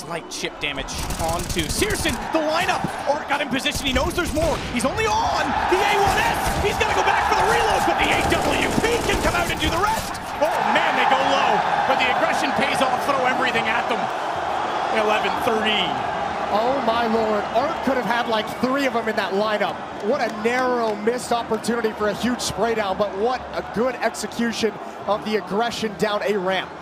slight chip damage onto Searson. The lineup. Art got in position. He knows there's more. He's only on the A1S. He's going to go back for the reload, but the AWP can come out and do the rest. Oh, man, they go low. But the aggression pays off. Throw everything at them. 11-3. Oh my lord, Art could have had like 3 of them in that lineup. What a narrow missed opportunity for a huge spray down, but what a good execution of the aggression down a ramp.